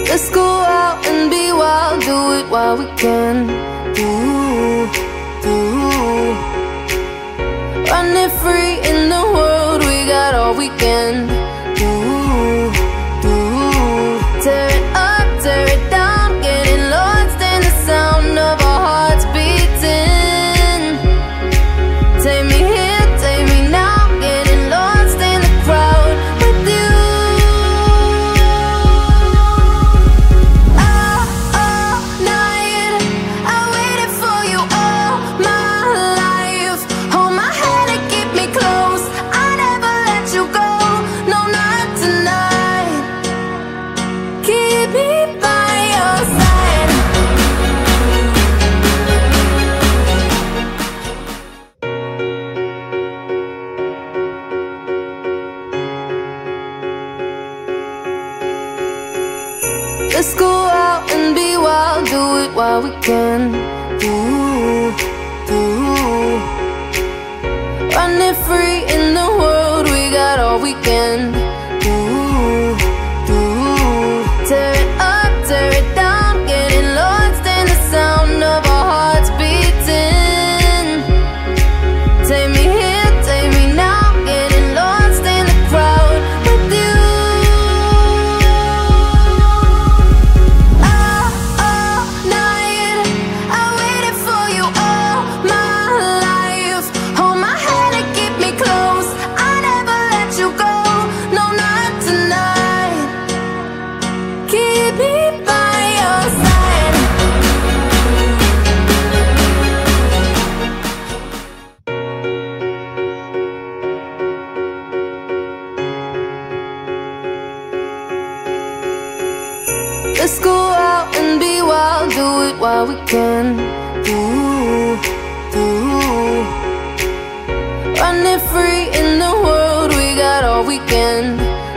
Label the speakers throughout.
Speaker 1: Let's go out and be wild, do it while we can. Running free in the world, we got all weekend. Tear it up, tear it down, getting lost in the sound of our hearts beating. Take me here, take me now, getting lost in the crowd with you. All night, I waited for you all my life. Hold my hand and keep me close, I never let you go, no, not tonight. Keep me by your side. Let's go out and be wild, do it while we can. Running free in the world, we got all weekend. Tear it up, tear it down, getting lost in the sound of our hearts beating. Take me here, take me now, getting lost in the crowd with you. All night, I waited for you all my life. Hold my hand and keep me close, I never let you go, no, not tonight. Keep me by your side. Let's go out and be wild, do it while we can. Running free in the world, we got all weekend.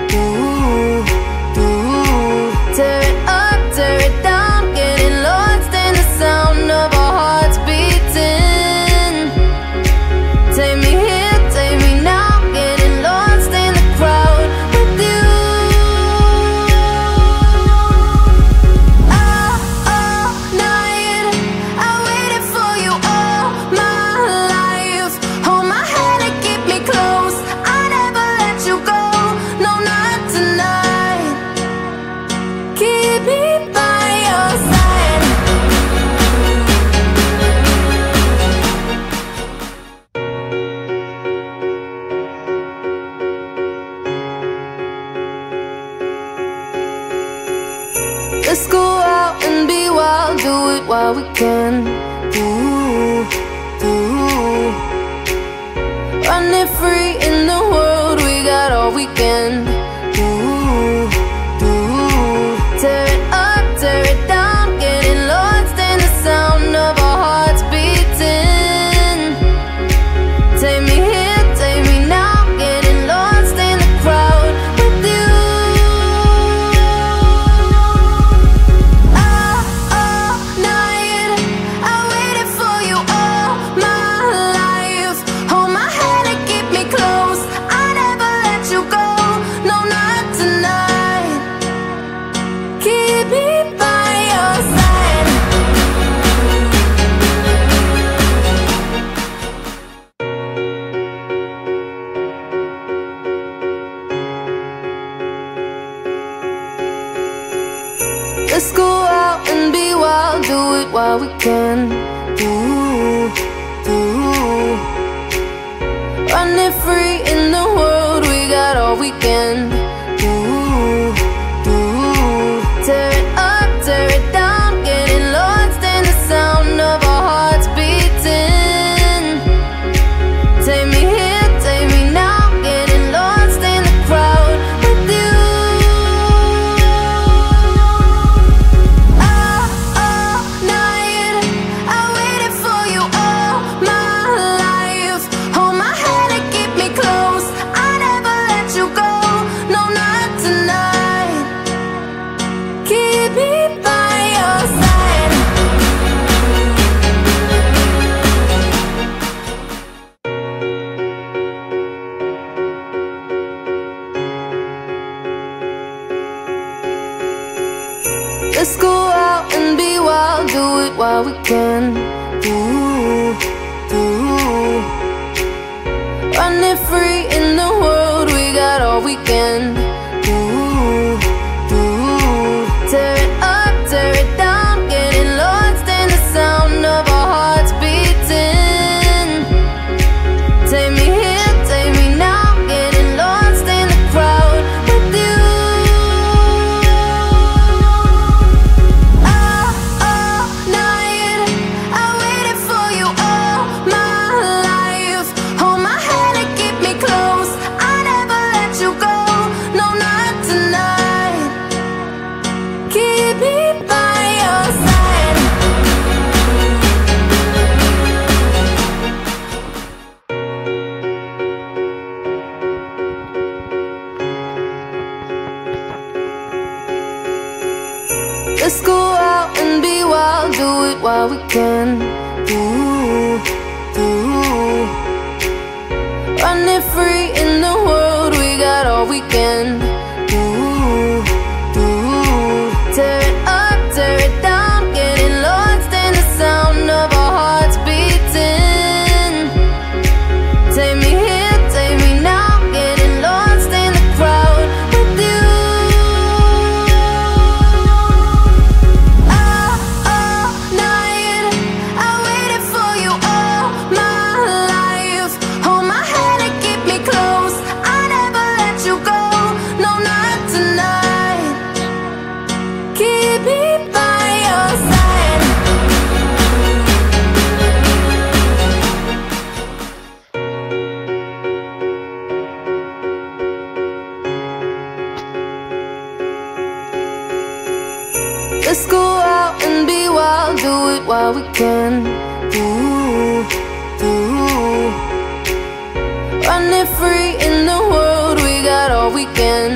Speaker 1: Tear it up, tear it down, getting lost in the sound of our hearts beating. Take me here, take me now, getting lost in the crowd with you. All night, I waited for you all my life. Hold my hand and keep me close, I never let you go, no, not tonight. Keep me by your side. Let's go out and be wild, do it while we can. Running free in the world, we got all weekend. Tear it up, tear it down, getting lost in the sound of our hearts beating. Take me here, take me now, getting lost in the crowd with you. All night, I waited for you all my life. Hold my hand and keep me close, I never let you go, no, not tonight. Keep me by your side. Let's go out and be wild, do it while we can. Running free in the world, we got all weekend. Tear it up, tear it down, getting lost in the sound of our hearts beating. Take me here, take me now, getting lost in the crowd with you. All night, I waited for you all my life. Hold my hand and keep me close, Let's go out and be wild, do it while we can. Running free in the world, we got all weekend. Tear it up, tear it down, getting lost in the sound of our hearts beating. Take me here, take me now, getting lost in the crowd with you. All night, I waited for you all my life. Hold my hand and keep me close, I never let you go, no, not tonight. Keep me by your side. Let's go out and be wild, do it while we can. Running free in the world, we got all weekend. Tear it up, tear it down, getting lost in the sound of our hearts beating. Take me here, take me now, getting lost in the crowd with you. All night, I waited for you all my life. Hold my hand and keep me close, I never let you go, no, not tonight. Keep me by your side. Let's go out and be wild, do it while we can. Running free in the world, we got all weekend.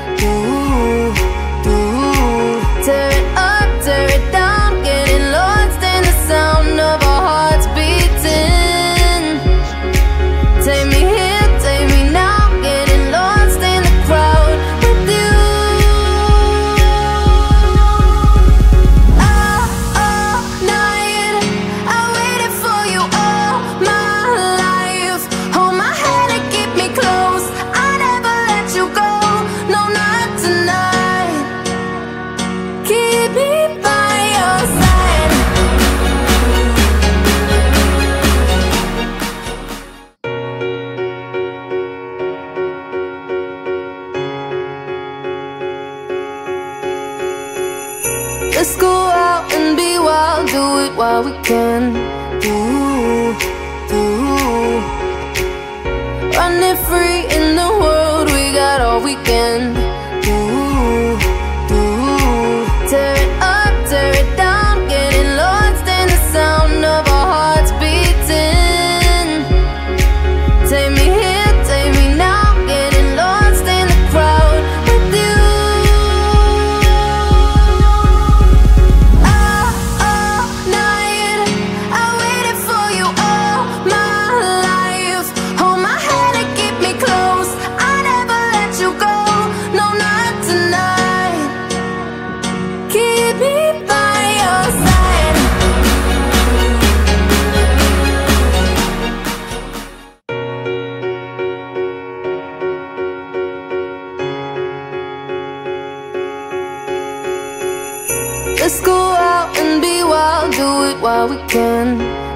Speaker 1: Tear it up, tear it down, getting lost in the sound of our hearts beating. Take me here, take me now, getting lost in the crowd with you. All night, I waited for you all my life. Hold my hand and keep me close, I never let you go, no, not tonight. Keep me by your side. Let's go out and be wild, do it while we can. Running free in the world, we got all weekend. Tear it up, tear it down, getting lost in the sound of our hearts beating. Take me here, take me now, getting lost in the crowd with you. All night, I waited for you all my life. Hold my hand and keep me close, I never let you go, no, not tonight. Keep me by your side. Let's go out and be wild, do it while we can.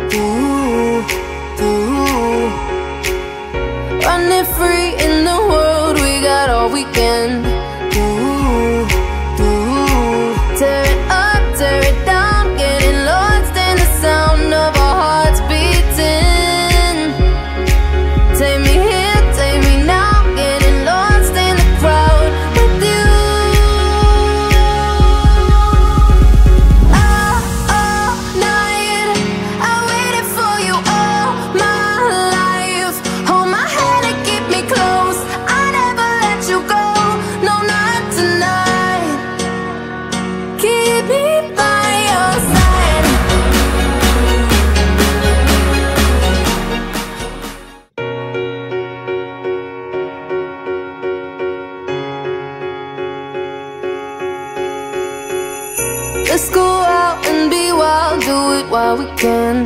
Speaker 1: Running free in the world, we got all weekend. Tear it up, tear it down, getting lost in the sound of our hearts beating. Take me here, take me now, getting lost in the crowd with you. All night, I while we can.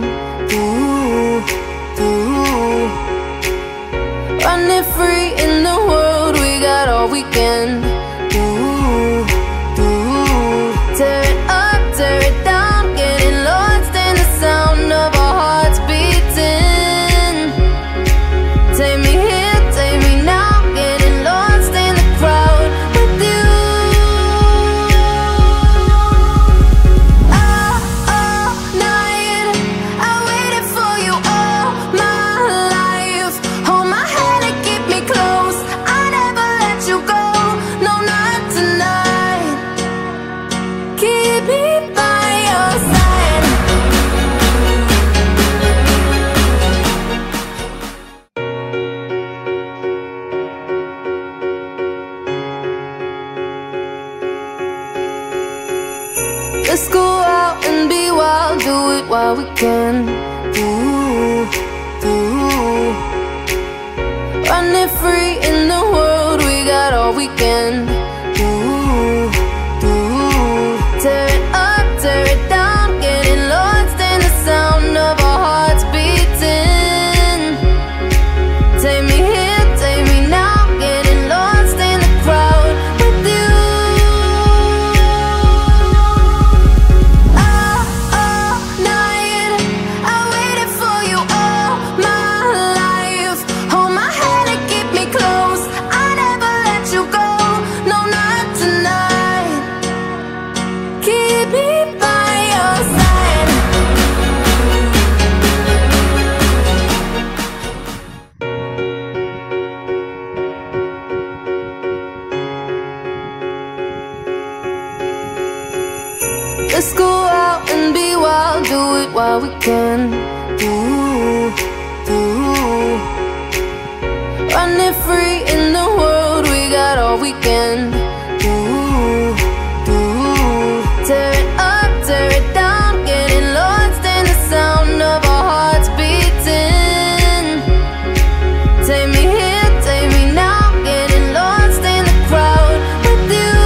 Speaker 1: Running free in the world, we got all we can. Tear it up, tear it down, getting lost in the sound of our hearts beating. Take me here, take me now, getting lost in the crowd with you. All night, I waited for you all my life. Hold my hand and keep me close, I never let you go, no, not tonight. Keep me by your side. Let's go out and be wild, do it while we can. Running free in the world, we got all we can. Tear it up, tear it down, getting lost in the sound of our hearts beating. Take me here, take me now, getting lost in the crowd with you. All night, I waited for you all my life. Hold my hand and keep me close, I never let you go, no, not tonight. Keep me by your side. Let's go out and be wild, do it while we can. Running free in the world, we got all we can. Tear it up, tear it down, getting lost in the sound of our hearts beating. Take me here, take me now, getting lost in the crowd with you.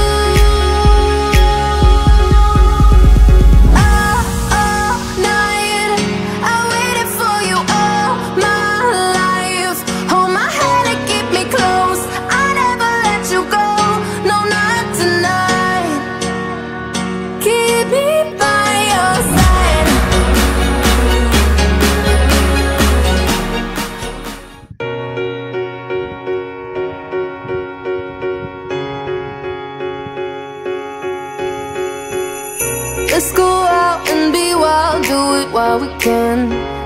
Speaker 1: All night, I waited for you all my life. Hold my hand and keep me close, I never let you go, no, not tonight. Keep me by your side. Let's go out and be wild, do it while we can.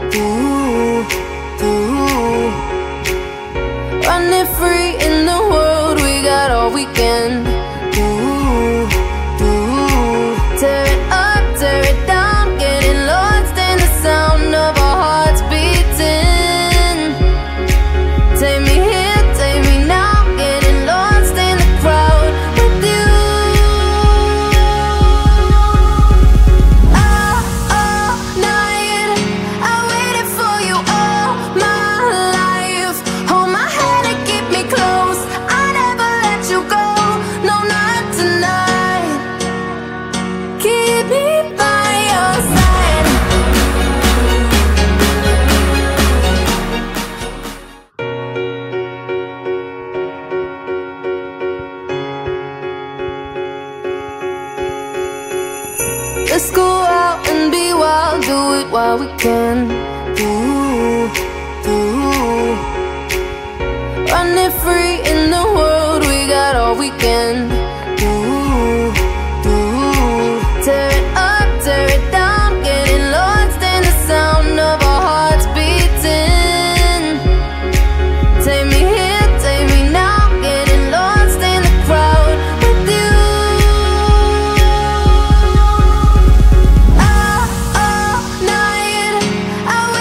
Speaker 1: Running free in the world, we got all we can. Tear it up, tear it down, getting lost in the sound of our hearts beating. Take me here, take me now, getting lost in the crowd with you. All night, I waited for you all my life. Hold my hand and keep me close, I never let you go, no, not tonight. Keep me by your side. Let's go out and be wild, do it while we can. Running free in the world, we got all we can. Tear it up, tear it down, getting lost in the sound of our hearts beating. Take me here, take me now, getting lost in the crowd with you. All night, I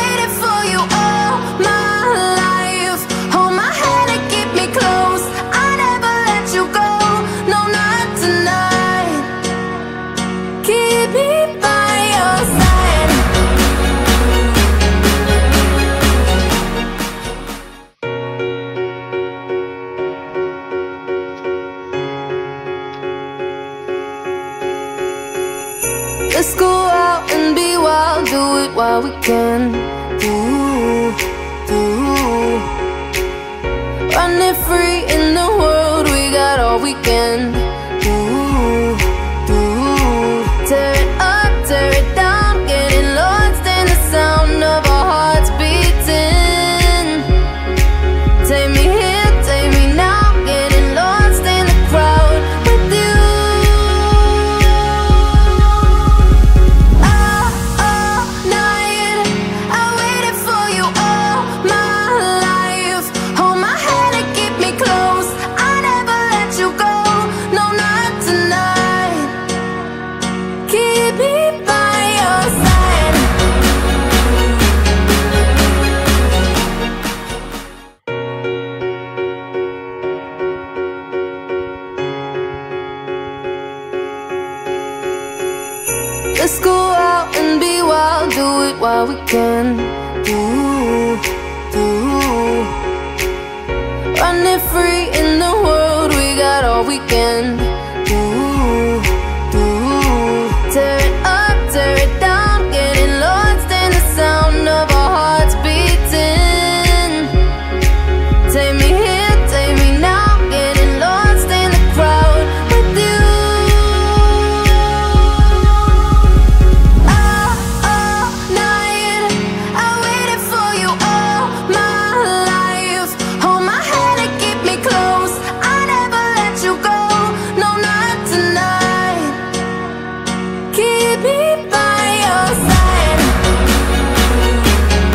Speaker 1: while we can. Running free in the world, we got all weekend. Tear it up, tear it down, getting lost in the sound of our hearts beating. Take me here, take me now, getting lost in the crowd with you. All night, I waited for you all my life. Hold my hand and keep me close, I never let you go, no, not tonight. Keep me by your side. Let's go out and be wild, do it while we can.